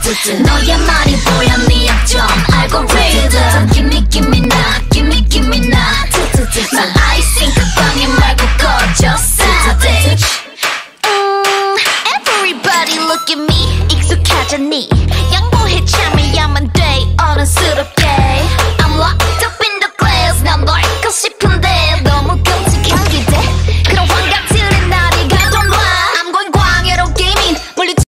너야말이 보여 네 약점 알고리즘 give me now give me now 난 아이싱 그 방에 말고 꺼져 savage Everybody look at me 익숙하잖니